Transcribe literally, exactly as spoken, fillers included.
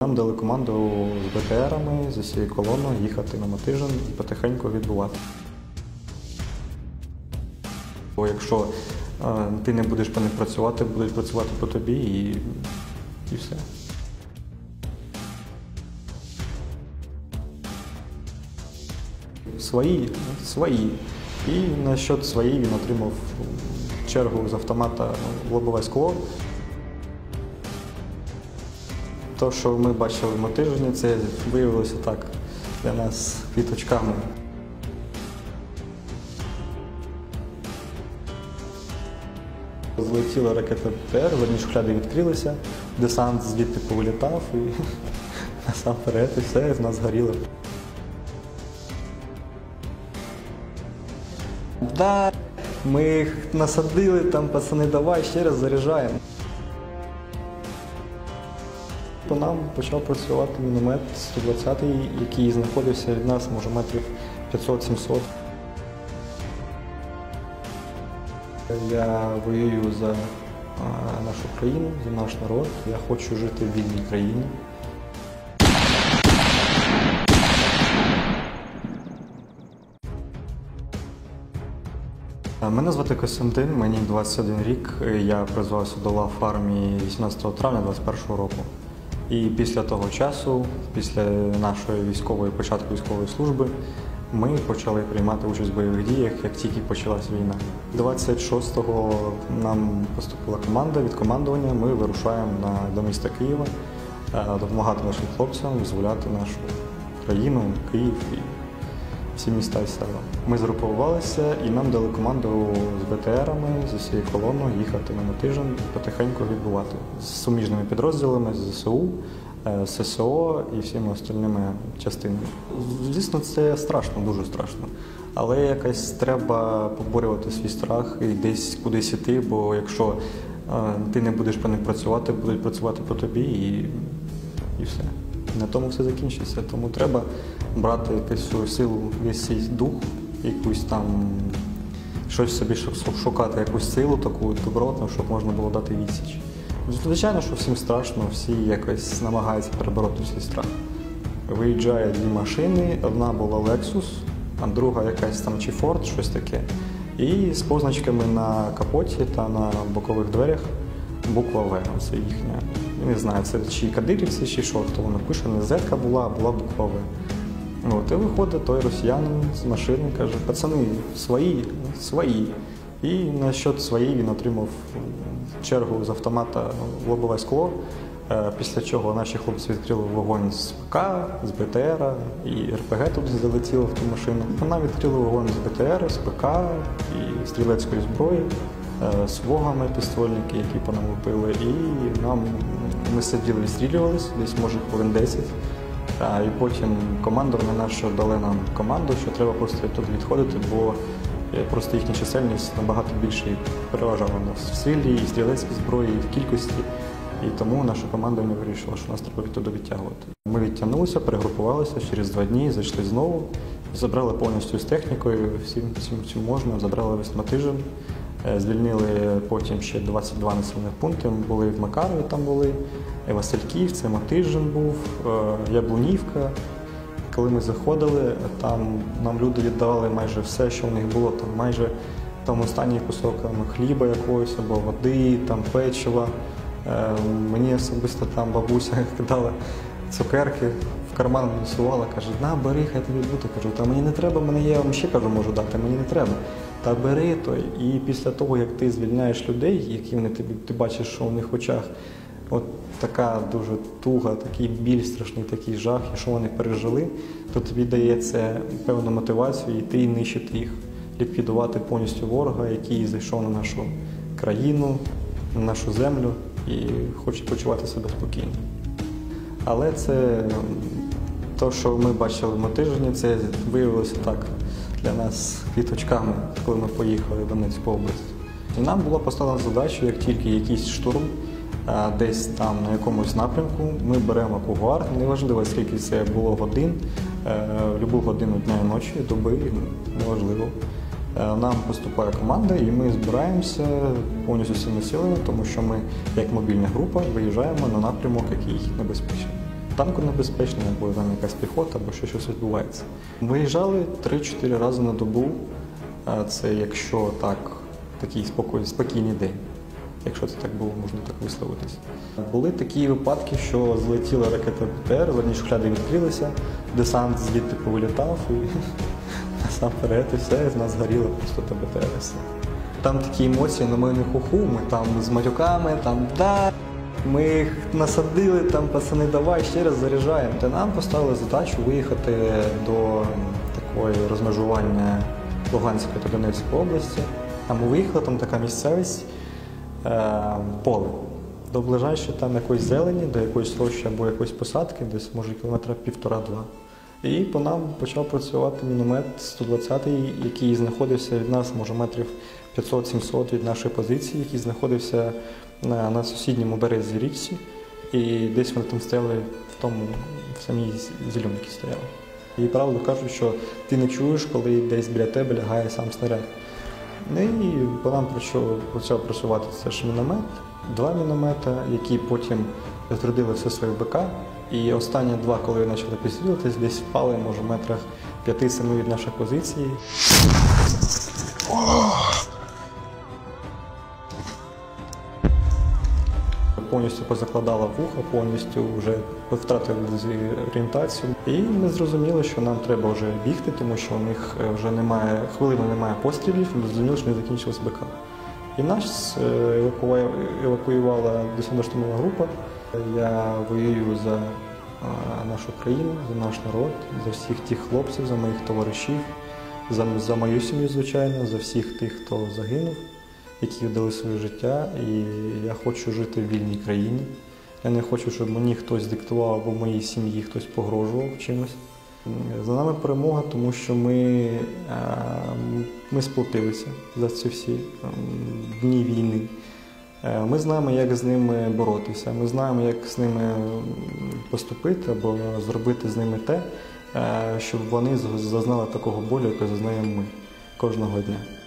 Нам дали команду з Б Т Ерами, з усією колоною їхати на Мотижин і потихеньку відбувати. Бо якщо е, ти не будеш по них працювати, будуть працювати по тобі і, і все. Свої, свої. І на счет свої він отримав чергу з автомата в лобове скло. Те, що ми бачили в Мотижині, це виявилося так для нас квіточками. Злетіла ракета Б Т Р, верні шухляди відкрилися, десант звідти повилітав і насамперед і все з нас горіло. Да, ми їх насадили, там пацани, давай ще раз заряджаємо. По нам почав працювати міномет сто двадцятий, який знаходився від нас, може, метрів п'ятсот-сімсот. Я воюю за нашу країну, за наш народ. Я хочу жити в вільній країні. Мене звати Костянтин, мені двадцять один рік. Я призвався до лав армії вісімнадцятого травня двадцять першого року. І після того часу, після нашої військової, початку військової служби, ми почали приймати участь в бойових діях, як тільки почалась війна. двадцять шостого нам поступила команда від командування, ми вирушаємо на, до міста Києва, допомагати нашим хлопцям визволяти нашу країну, Київ і всі міста і села. Ми згрупувалися і нам дали команду з Б Т Ерами, з усією колоною їхати на Мотижин і потихеньку відбувати. З суміжними підрозділами, з З С У, С С О і всіма остальними частинами. Звісно, це страшно, дуже страшно. Але якось треба поборювати свій страх і десь кудись іти, бо якщо ти не будеш по них працювати, будуть працювати по тобі і, і все. На тому все закінчиться. Тому треба брати якусь свою силу, весь свій дух, якусь там, щось собі шукати, якусь силу таку добротну, щоб можна було дати відсіч. Звичайно, що всім страшно, всі якось намагаються перебороти свій страх. Виїжджає дві машини, одна була Lexus, а друга якась там чи Ford, щось таке. І з позначками на капоті та на бокових дверях буква В, це їхня. Я не знаю, це чи кадирівці, чи що, то воно пише, не зетка була, а була буква В. От, і виходить той росіянин з машини, каже, пацани, свої, свої. І на счет свої він отримав чергу з автомата в лобове скло, після чого наші хлопці відкрили вогонь з П К, з Б Т Р, і Р П Г тут залетіло в ту машину. Вона відкрила вогонь з Б Т Р, з П К і стрілецької зброї, з вогами пістольники, які по нам лупили. І нам, ми сиділи, відстрілювалися, десь може хвилин десять. А, і потім командирни наші дали нам команду, що треба просто тут відходити, бо просто їхня чисельність набагато більше переважала нас в силі, і стрілецькій зброї, і в кількості. І тому наша команда не вирішила, що нас треба туди відтягувати. Ми відтягнулися, перегрупувалися, через два дні зайшли знову, забрали повністю з технікою, всім, всім, всім можна, забрали весь Мотижин, звільнили потім ще двадцять два населених пункти, були в Макарові, там були, Васильків, це Мотижин був, Яблунівка. Коли ми заходили, там нам люди віддавали майже все, що в них було, там майже там останній кусок там, хліба якогось, або води, там печива. Е, мені особисто там бабуся кидала цукерки, в карман сувала, каже, на, бери, хай тобі буде. Кажу, та мені не треба, мене є, я вам ще кажу, можу дати, мені не треба. Та бери той. І після того, як ти звільняєш людей, які вони тобі, ти бачиш, що у них в очах от така дуже туга, такий біль страшний, такий жах, і що вони пережили, то тобі дається певну мотивацію йти і нищити їх, ліквідувати повністю ворога, який зайшов на нашу країну, на нашу землю і хоче почувати себе спокійно. Але це, те, що ми бачили в Мотижині, це виявилося так для нас квіточками, коли ми поїхали в Донецьку область. І нам була поставлена задача, як тільки якийсь штурм, десь там на якомусь напрямку, ми беремо кугуар, неважливо скільки це було годин, в будь-яку годину дня і ночі, доби, неважливо. Нам поступає команда і ми збираємося повністю всіми силами, тому що ми, як мобільна група, виїжджаємо на напрямок, який небезпечний. танку небезпечний, або там якась піхота, або що щось відбувається. Виїжджали три-чотири рази на добу. Це якщо так, такий спокій, спокійний день, якщо це так було, можна так висловитись. Були такі випадки, що злетіла ракета БТР, задні шухляди відкрилися, десант звідти повилітав і насамперед і все, з нас горіло просто та БТР. Там такі емоції, на мене хуху, ми там з матюками, там да, ми їх насадили, там пацани, давай ще раз заряджаємо. Та нам поставили задачу виїхати до такої розмежування Луганської та Донецької області. А ми виїхали, там така місцевість, е, поле. До ближайшої там якоїсь зелені, до якоїсь рощі або якоїсь посадки, десь може кілометра півтора-два. І по нам почав працювати міномет сто двадцятий, який знаходився від нас, може, метрів п'ятсот-сімсот від нашої позиції, який знаходився на, на сусідньому березі річці. І десь вони там стояли в тому, в самій зеленці стояли. І правду кажуть, що ти не чуєш, коли десь біля тебе лягає сам снаряд. Ну і по нам почав працювати це ж міномет, два міномета, які потім розрядили все своє БК. І останні два, коли почали підстрілитись, десь впали, може, в метрах п'яти-семи від нашої позиції. Повністю позакладала вуха, повністю вже втратили орієнтацію. І ми зрозуміли, що нам треба вже бігти, тому що у них вже немає, хвилини немає пострілів, ми зрозуміли, що не закінчилась БК. І нас евакуювала десантно-штурмова група. Я воюю за нашу країну, за наш народ, за всіх тих хлопців, за моїх товаришів, за, за мою сім'ю, звичайно, за всіх тих, хто загинув, які віддали своє життя. І я хочу жити в вільній країні. Я не хочу, щоб мені хтось диктував або моїй сім'ї хтось погрожував чимось. За нами перемога, тому що ми, ми сплотилися за ці всі дні війни. Ми знаємо, як з ними боротися, ми знаємо, як з ними поступити або зробити з ними те, щоб вони зазнали такого болю, який зазнаємо ми кожного дня.